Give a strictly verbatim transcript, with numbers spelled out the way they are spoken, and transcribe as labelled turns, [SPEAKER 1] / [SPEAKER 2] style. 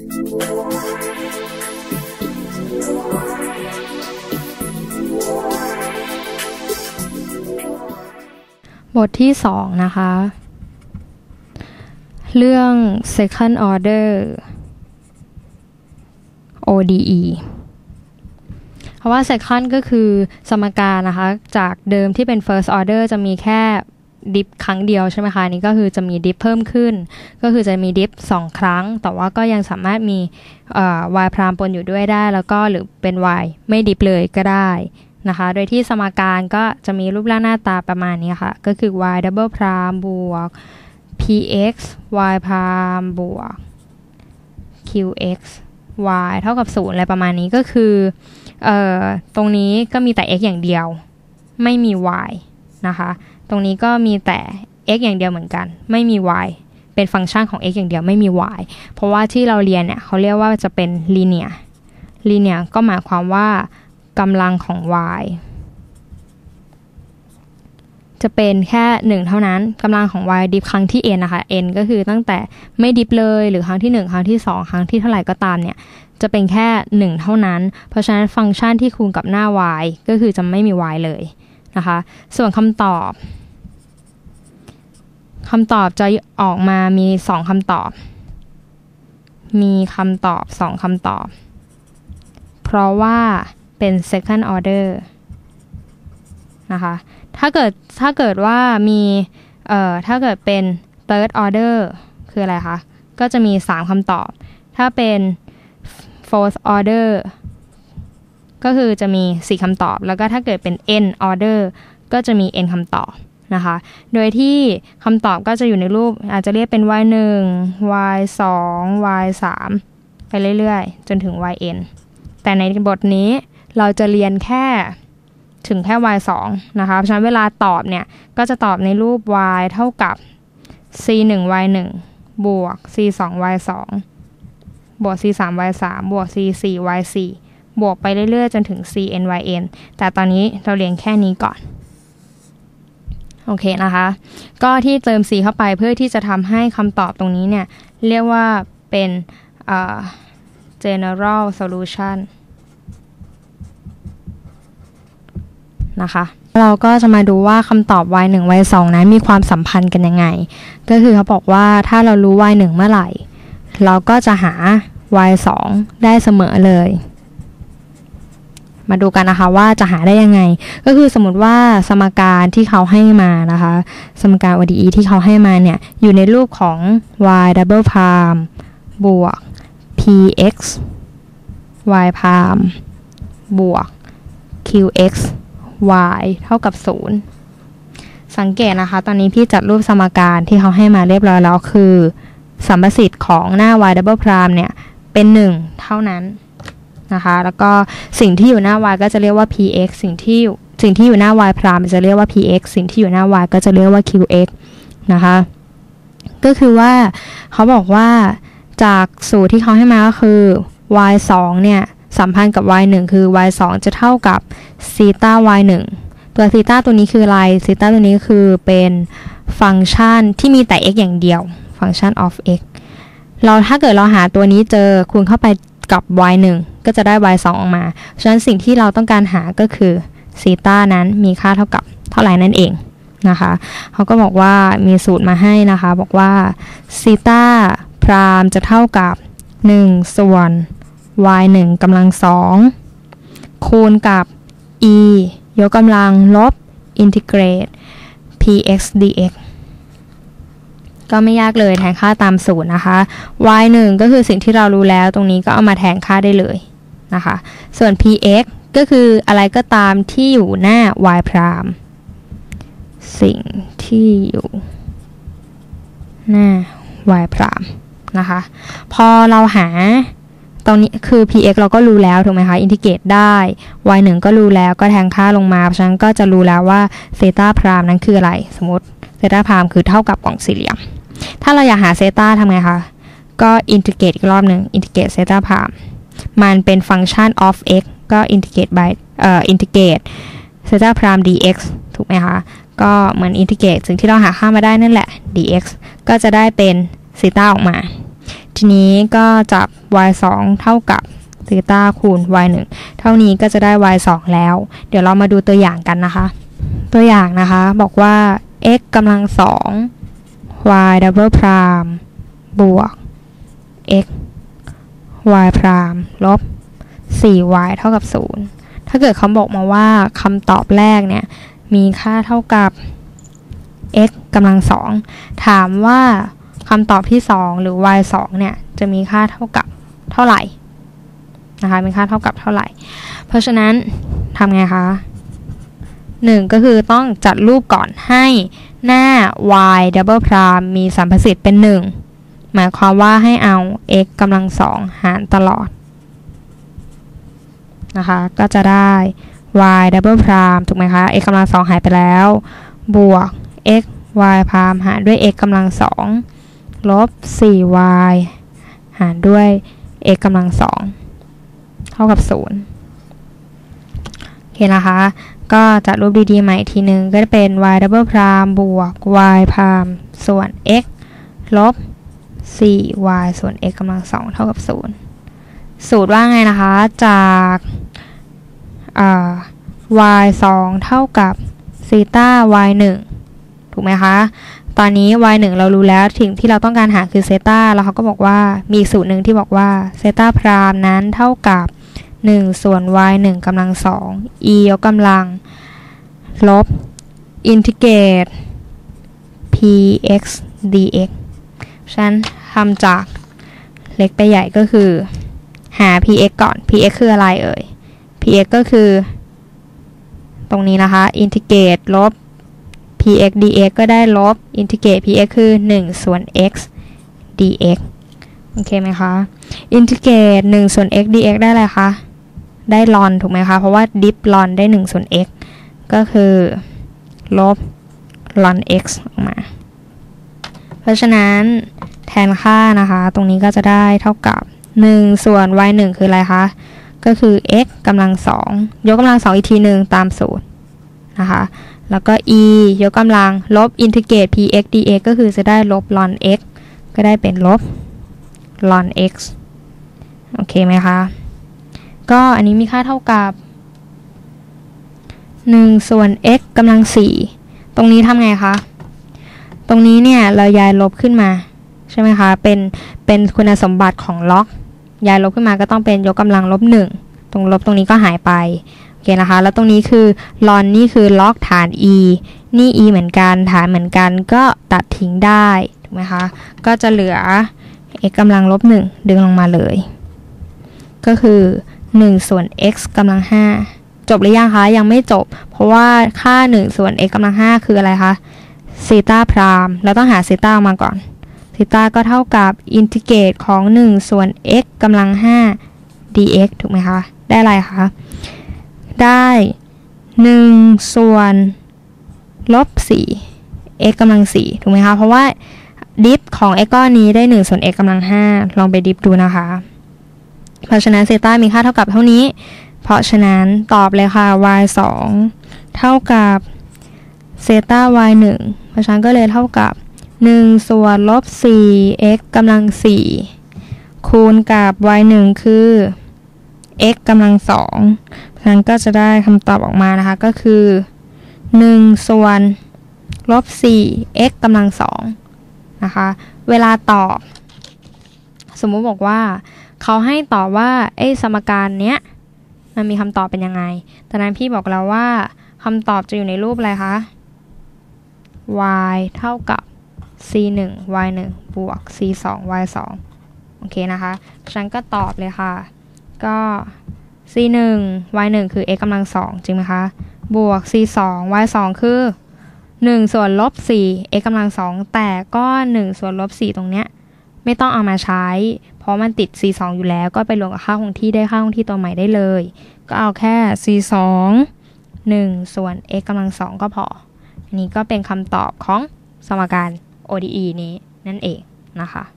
[SPEAKER 1] บทที่สองนะคะเรื่อง second order โอ ดี อี เพราะว่า second ก็คือสมการนะคะจากเดิมที่เป็น first order จะมีแค่ดิฟครั้งเดียวใช่ไหมคะนี่ก็คือจะมีดิฟเพิ่มขึ้นก็คือจะมีดิฟสองครั้งแต่ว่าก็ยังสามารถมีเอ่อ y พรามปนอยู่ด้วยได้แล้วก็หรือเป็น y ไม่ดิฟเลยก็ได้นะคะโดยที่สมการก็จะมีรูปร่างหน้าตาประมาณนี้ค่ะก็คือ y double prime บวก px y prime บวก qx y เท่ากับศูนย์อะไรประมาณนี้ก็คือเอ่อตรงนี้ก็มีแต่ x อย่างเดียวไม่มี y นะคะตรงนี้ก็มีแต่ x อย่างเดียวเหมือนกันไม่มี y เป็นฟังก์ชันของ x อย่างเดียวไม่มี y เพราะว่าที่เราเรียนเนี่ยเขาเรียกว่าจะเป็น linear linear ก็หมายความว่ากำลังของ y จะเป็นแค่หนึ่งเท่านั้นกำลังของ y ดิฟครั้งที่ n นะคะ n ก็คือตั้งแต่ไม่ดิฟเลยหรือครั้งที่หนึ่งครั้งที่สองครั้งที่เท่าไหร่ก็ตามเนี่ยจะเป็นแค่หนึ่งเท่านั้นเพราะฉะนั้นฟังก์ชันที่คูณกับหน้า y ก็คือจะไม่มี y เลยนะคะส่วนคำตอบคำตอบจะออกมามีสองคำตอบมีคำตอบสองคำตอบเพราะว่าเป็น second order นะคะถ้าเกิดถ้าเกิดว่ามีเอ่อถ้าเกิดเป็น third order คืออะไรคะก็จะมีสามคำตอบถ้าเป็น fourth order ก็คือจะมีสี่คำตอบแล้วก็ถ้าเกิดเป็น n order ก็จะมี n คำตอบนะคะโดยที่คำตอบก็จะอยู่ในรูปอาจจะเรียกเป็น y หนึ่ง y สอง y สามไปเรื่อยๆจนถึง yn แต่ในบทนี้เราจะเรียนแค่ถึงแค่ y สองนะคะเพราะฉะนั้นเวลาตอบเนี่ยก็จะตอบในรูป y เท่ากับ c หนึ่ง y หนึ่ง บวก c สอง y สอง บวก c สาม y สาม บวก c สี่ y สี่บวกไปเรื่อยๆจนถึง cn yn แต่ตอนนี้เราเรียนแค่นี้ก่อนโอเคนะคะก็ที่เติม c เข้าไปเพื่อที่จะทำให้คำตอบตรงนี้เนี่ยเรียกว่าเป็นเอ่อ general solution นะคะเราก็จะมาดูว่าคำตอบ y หนึ่ง y สองนั้นมีความสัมพันธ์กันยังไงก็คือเขาบอกว่าถ้าเรารู้ y หนึ่งเมื่อไหร่เราก็จะหา y สองได้เสมอเลยมาดูกันนะคะว่าจะหาได้ยังไงก็คือสมมติว่าสมการที่เขาให้มานะคะสมการ โอ ดี อี ที่เขาให้มาเนี่ยอยู่ในรูปของ y double prime บวก px y prime บวก qx y เท่ากับศูนย์สังเกตนะคะตอนนี้พี่จัดรูปสมการที่เขาให้มาเรียบร้อยแล้วคือสัมประสิทธิ์ของหน้า y double prime เนี่ยเป็นหนึ่งเท่านั้นนะคะแล้วก็สิ่งที่อยู่หน้า y ก็จะเรียกว่า px สิ่งที่สิ่งที่อยู่หน้า y prime จะเรียกว่า px สิ่งที่อยู่หน้า y ก็จะเรียกว่า qx นะคะก็คือว่าเขาบอกว่าจากสูตรที่เขาให้มาก็คือ y สองเนี่ยสัมพันธ์กับ y หนึ่งคือ y สองจะเท่ากับซีต้า y หนึ่งตัวซีต้าตัวนี้คืออะไรซีต้าตัวนี้คือเป็นฟังก์ชันที่มีแต่ x อย่างเดียวฟังก์ชัน of x เราถ้าเกิดเราหาตัวนี้เจอคูณเข้าไปกับ y หนึ่งก็จะได้ y สองออกมาฉะนั้นสิ่งที่เราต้องการหาก็คือซีต้านั้นมีค่าเท่ากับเท่าไหร่นั่นเองนะคะเขาก็บอกว่ามีสูตรมาให้นะคะบอกว่าซีต้าพรามจะเท่ากับหนึ่งส่วน y หนึ่งกำลังสองคูณกับ e ยกกำลังลบอินทิเกรต px dx ก็ไม่ยากเลยแทนค่าตามสูตรนะคะ y หนึ่งก็คือสิ่งที่เรารู้แล้วตรงนี้ก็เอามาแทนค่าได้เลยนะคะส่วน px ก็คืออะไรก็ตามที่อยู่หน้า y prime สิ่งที่อยู่หน้า y prime นะคะพอเราหาตรงนี้คือ px เราก็รู้แล้วถูกไหมคะอินทิเกรตได้ y หนึ่งก็รู้แล้วก็แทนค่าลงมาเพราะฉะนั้นก็จะรู้แล้วว่าเซต้าพรามนั้นคืออะไรสมมติเซต้าพรามคือเท่ากับกล่องสี่เหลี่ยมถ้าเราอยากหาเซต้าทำไงคะก็อินทิเกรตอีกรอบหนึ่งอินทิเกรตเซต้าพรามมันเป็นฟังก์ชัน of x ก็อินทิเกรต by เอ่ออินทิเกรตเซต้าพราม dx ถูกไหมคะก็เหมือนอินทิเกรตสิ่งที่เราหาค่ามาได้นั่นแหละ dx ก็จะได้เป็นเซต้าออกมาทีนี้ก็จับ y สองเท่ากับซีตาคูณ y หนึ่งเท่านี้ก็จะได้ y สองแล้วเดี๋ยวเรามาดูตัวอย่างกันนะคะตัวอย่างนะคะบอกว่า x กำลังสอง y double prime บวก x y prime ลบ สี่ y เท่ากับศูนย์ถ้าเกิดเขาบอกมาว่าคำตอบแรกเนี่ยมีค่าเท่ากับ x กำลังสองถามว่าคำตอบที่สองหรือ y สองเนี่ยจะมีค่าเท่ากับเท่าไหร่นะคะมีค่าเท่ากับเท่าไหร่เพราะฉะนั้นทำไงคะหนึ่งก็คือต้องจัดรูปก่อนให้หน้า y double prime มีสัมประสิทธิ์เป็นหนึ่งหมายความว่าให้เอา x กำลังสองหารตลอดนะคะก็จะได้ y double prime ถูกไหมคะ x กำลังสองหายไปแล้วบวก x y prime หารด้วย x กำลังสองลบ สี่ y หารด้วย x กำลังสองเท่ากับศูนย์โอเคนะคะก็จัดรูปดีๆใหม่ทีนึงก็จะเป็น y double prime บวก y prime ส่วน x ลบ สี่ y ส่วน x กำลังสองเท่ากับศูนย์สูตรว่าไงนะคะจากy สองเท่ากับซีตา y หนึ่งถูกไหมคะตอนนี้ y หนึ่งเรารู้แล้วสิ่งที่เราต้องการหาคือเซตาแล้วเขาก็บอกว่ามีสูตรหนึ่งที่บอกว่าเซตาพรามนั้นเท่ากับหนึ่งส่วน y หนึ่งกำลังสอง e ยกกำลังลบอินทิเกรต px dx ฉะนั้นทำจากเล็กไปใหญ่ก็คือหา px ก่อน px คืออะไรเอ่ย px ก็คือตรงนี้นะคะอินทิเกรตลบ px dx ก็ได้ลบอินทิเกรต px คือหนึ่งส่วน x dx โอเคไหมคะอินทิเกรตหนึ่งส่วน x dx ได้อะไรคะได้ลอนถูกไหมคะเพราะว่าดิฟลอนได้หนึ่งส่วน x ก็คือลบลอน x ออกมาเพราะฉะนั้นแทนค่านะคะตรงนี้ก็จะได้เท่ากับหนึ่งส่วน y หนึ่งคืออะไรคะก็คือ x กำลังสองยกกำลังสองอีกทีหนึ่งตามสูตรนะคะแล้วก็ e ยกกำลังลบอินทิเกรต px dx ก็คือจะได้ลบ ln x ก็ได้เป็นลบ ln x โอเคไหมคะก็อันนี้มีค่าเท่ากับหนึ่งส่วน x กำลังสี่ตรงนี้ทำไงคะตรงนี้เนี่ยเราย้ายลบขึ้นมาใช่ไหมคะเป็นเป็นคุณสมบัติของล็อกย้ายลบขึ้นมาก็ต้องเป็นยกกำลังลบหนึ่งตรงลบตรงนี้ก็หายไปโอเคนะคะแล้วตรงนี้คือลอนนี่คือล็อกฐาน e นี่ e เหมือนกันฐานเหมือนกันก็ตัดทิ้งได้ถูกไหมคะก็จะเหลือ x กำลังลบหนึ่งดึงลงมาเลยก็คือหนึ่งส่วน x กำลังห้าจบหรือยังคะยังไม่จบเพราะว่าค่าหนึ่งส่วน x กำลังห้าคืออะไรคะซีตาพรามเราต้องหาซีตาออกมาก่อนซีตาก็เท่ากับอินทิเกรตของหนึ่งส่วน x กำลังห้า dx ถูกไหมคะได้อะไรคะได้หนึ่งส่วนลบสี่ x กำลังสี่ถูกไหมคะเพราะว่าดิฟของ x ก้อนนี้ได้หนึ่งส่วน x กำลังห้าลองไปดิฟดูนะคะเพราะฉะนั้นเซตามีค่าเท่ากับเท่านี้เพราะฉะนั้นตอบเลยค่ะ y สองเท่ากับเซตา y หนึ่งเพราะฉะนั้นก็เลยเท่ากับหนึ่งส่วนลบสี่ x กำลังสี่คูณกับ y หนึ่งคือ x กำลังสองเพราะฉะนั้นก็จะได้คำตอบออกมานะคะก็คือหนึ่งส่วนลบสี่ x กำลังสองนะคะเวลาตอบสมมุติบอกว่าเขาให้ตอบว่าไอ้สมการเนี้ยมันมีคำตอบเป็นยังไงตอนนั้นพี่บอกแล้วว่าคำตอบจะอยู่ในรูปอะไรคะ y เท่ากับ c หนึ่ง y หนึ่งบวก c สอง y สองโอเคนะคะฉันก็ตอบเลยค่ะก็ c หนึ่ง y หนึ่งคือ x กำลังสองจริงไหมคะบวก c สอง y สองคือหนึ่งส่วนลบสี่ x กำลังสองแต่ก็หนึ่งส่วนลบสี่ตรงเนี้ยไม่ต้องเอามาใช้เพราะมันติด c สองอยู่แล้วก็ไปรวมกับค่าคงที่ได้ค่าคงที่ตัวใหม่ได้เลยก็เอาแค่ c สอง หนึ่งส่วน x กำลังสองก็พออันนี้ก็เป็นคำตอบของสมการ โอ ดี อี นี้นั่นเองนะคะ